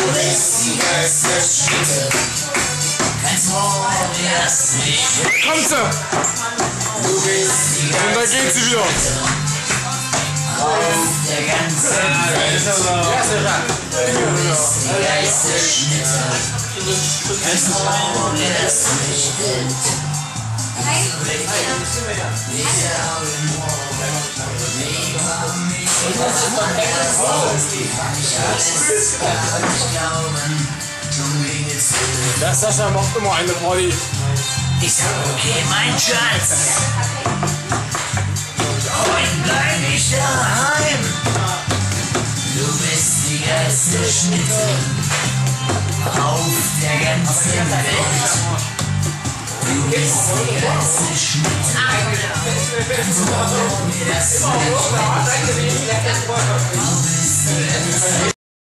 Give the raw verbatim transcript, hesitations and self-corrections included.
bist die geilste Schnitte. Kein Traum, das nicht. Kommt sie! Du bist die geilste Und da geht sie wieder. auf der ganzen Welt. Du bist die geilste Schnitte. Kein Traum, das nicht gilt. Der Sascha macht immer eine Party. Ich sag okay, mein Schatz. Heute bleib ich daheim. Du bist die geilste Schnitte auf der ganzen Welt. Du bist die geilste Schnitte. Kannst du mir das nicht? Du bist die geilste